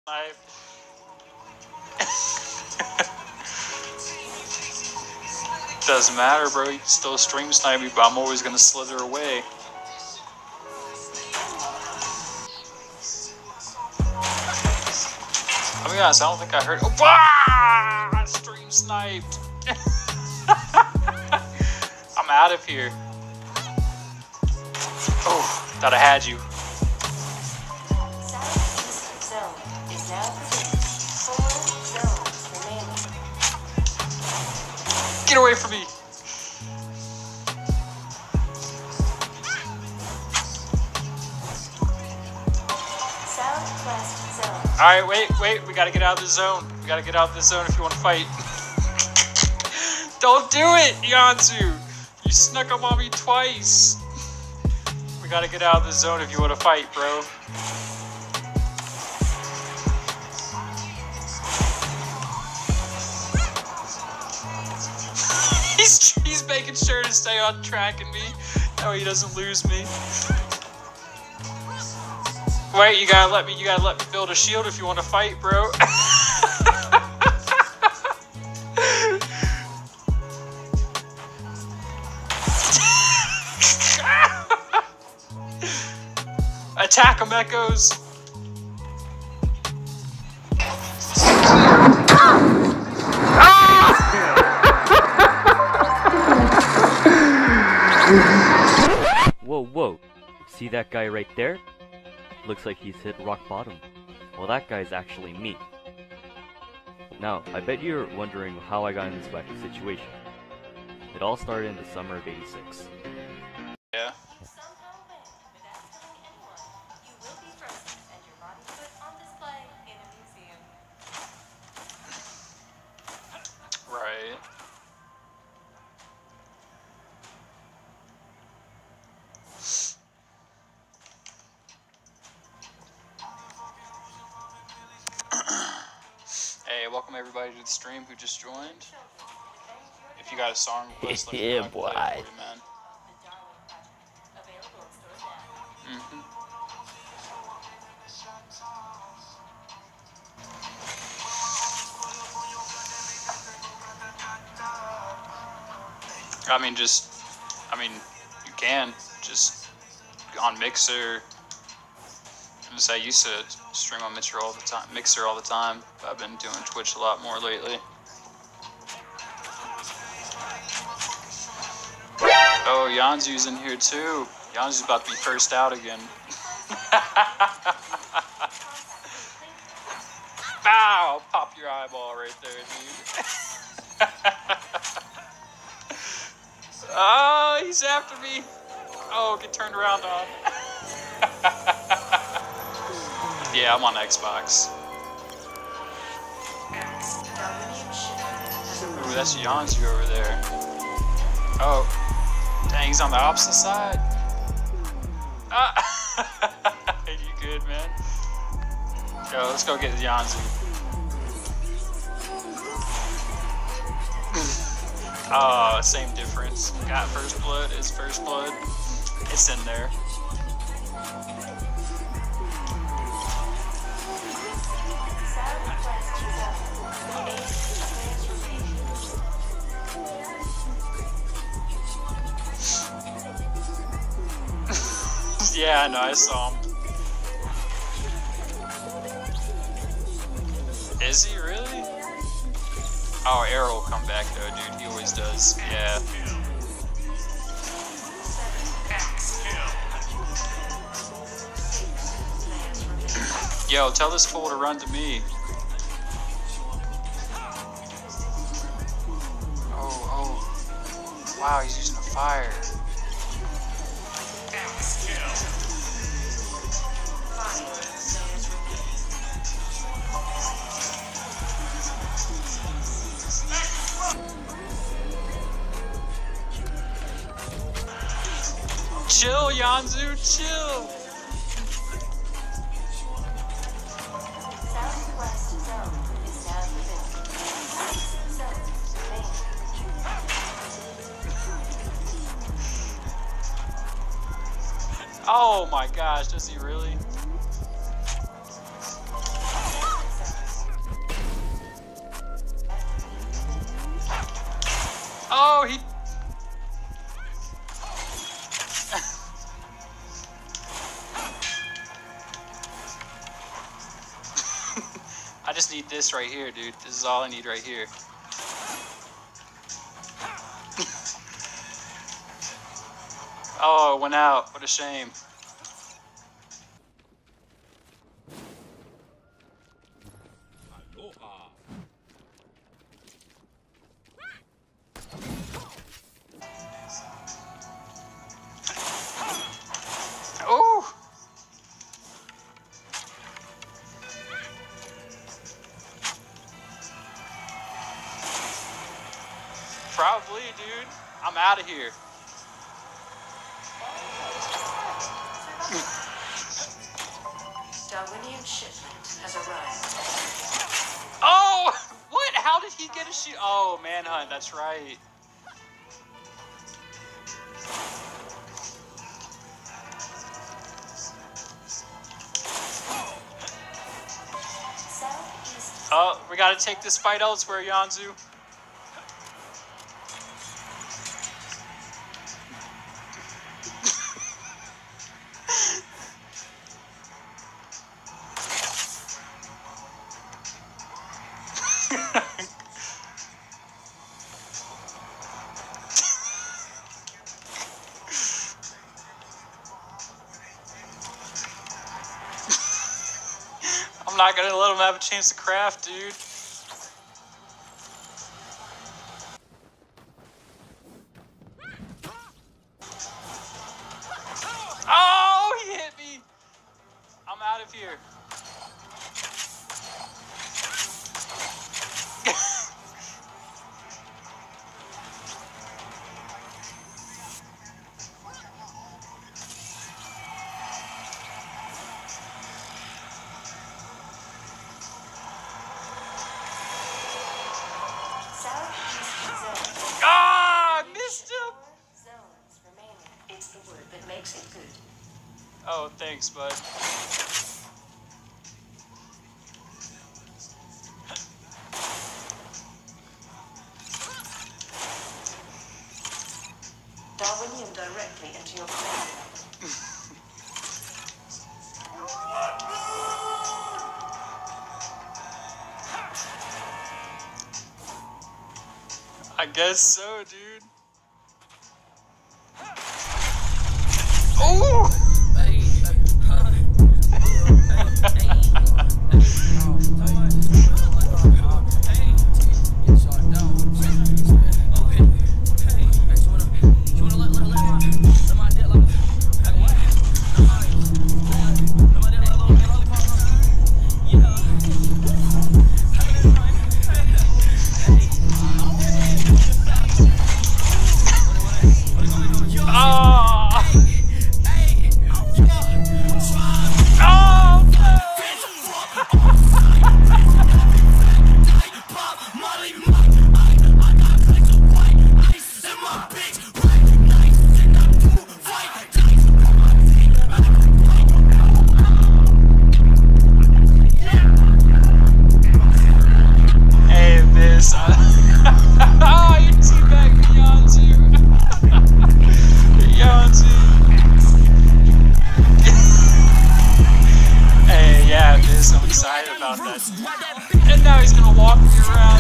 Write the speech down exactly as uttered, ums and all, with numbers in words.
I... Doesn't matter, bro. You can still stream snipe me, but I'm always gonna slither away. I'll be honest, I don't think I heard. Oh, bah! Stream sniped. I'm out of here. Oh, thought I had you. Southeast zone is now clear. Four zones remaining. Get away from me. Southwest zone. Alright, wait, wait. We gotta get out of this zone. We gotta get out of this zone if you want to fight. Don't do it, Yanzu. You snuck up on me twice. We gotta get out of this zone if you want to fight, bro. he's, he's making sure to stay on track and me. That way he doesn't lose me. Wait, you gotta let me, you gotta let me build a shield if you want to fight, bro. Attack him, Echoes! Whoa, whoa. See that guy right there? Looks like he's hit rock bottom. Well, that guy's actually me. Now, I bet you're wondering how I got in this wacky situation. It all started in the summer of eighty-six. Yeah. Right. Hey, welcome everybody to the stream who just joined. If you got a song request, let me know. Yeah, I can boy. play it for you, man. Mm-hmm. I mean, just, I mean, you can just on Mixer. Just I used to stream on Mixer all the time. Mixer all the time. But I've been doing Twitch a lot more lately. Oh, Yanzu's in here too. Yanzu's about to be first out again. Bow! Pop your eyeball right there, dude. Oh, he's after me. Oh, get turned around on. Yeah, I'm on Xbox. Ooh, that's Yanzu over there. Oh, dang, he's on the opposite side. Ah. You good, man? Yo, let's go get Yanzu. Oh, same difference. Got first blood, is first blood. It's in there. Yeah, I know, I saw him. Is he really? Oh, Arrow will come back though, dude. He always does. Yeah. Yo, tell this fool to run to me. Oh, oh. Wow, he's using a fire. Chill, Yanzu, chill. Southwest zone is now clear. Zones remaining. Oh my gosh, does he really? I just need this right here, dude. This is all I need right here. Oh, it went out. What a shame. Oh! Probably, dude. I'm out of here. Darwinian shipment has arrived. Oh! What? How did he get a shoot? Oh, manhunt. That's right. Southeast. Oh, we gotta take this fight elsewhere, Yanzu. I'm not gonna let him have a chance to craft, dude. Oh, he hit me. I'm out of here. Ah, I missed him. Zones remaining. It's the word that makes it good. Oh, thanks, bud. Darwinium directly into your brain. I guess so, dude. Oh! About that. And now he's gonna walk me around.